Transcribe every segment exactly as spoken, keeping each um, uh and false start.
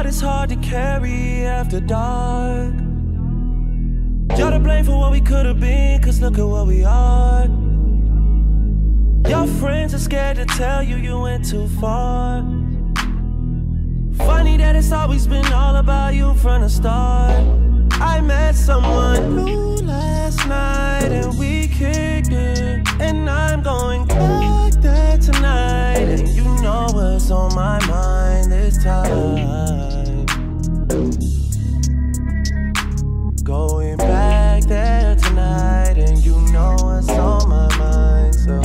is hard to carry after dark. You're to blame for what we could have been, cause look at what we are. Your friends are scared to tell you you went too far. Funny that it's always been all about you from the start. I met someone new last night and we kicked it, and I'm going back there tonight. And you know what's on my mind this time. Going back there tonight, and you know what's on my mind. So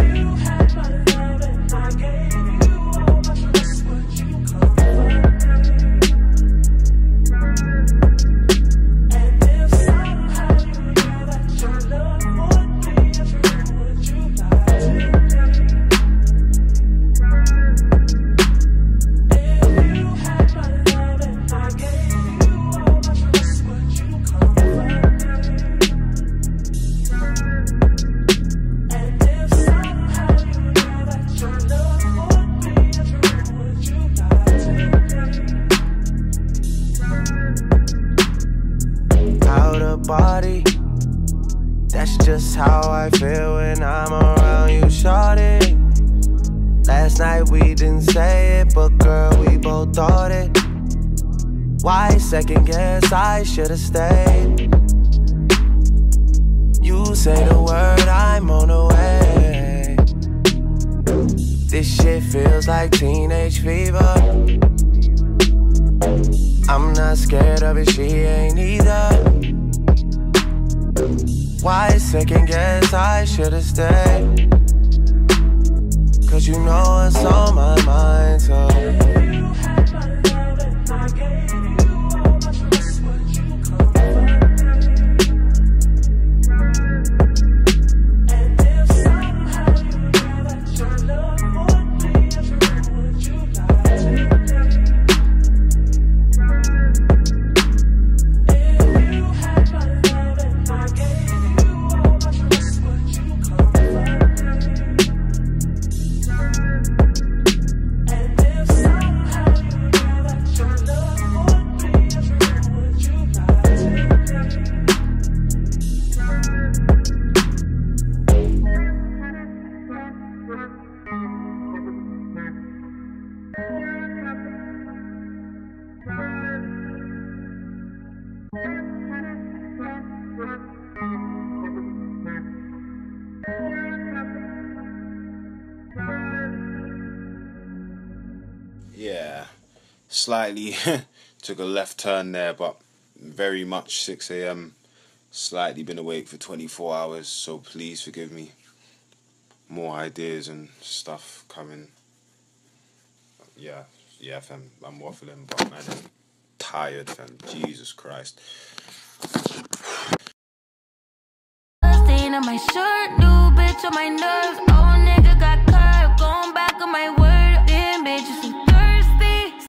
body, that's just how I feel when I'm around you, shawty. Last night we didn't say it, but girl, we both thought it. Why second guess? I should've stayed. You say the word, I'm on the way. This shit feels like teenage fever. I'm not scared of it, she ain't either. Why second guess? I should've stayed. Cause you know it's on my mind, so yeah, slightly took a left turn there, but very much six A M Slightly been awake for twenty-four hours, so please forgive me. More ideas and stuff coming. Yeah, yeah, fam, I'm waffling, but man, I'm tired, fam. Jesus Christ. Stain on my shirt.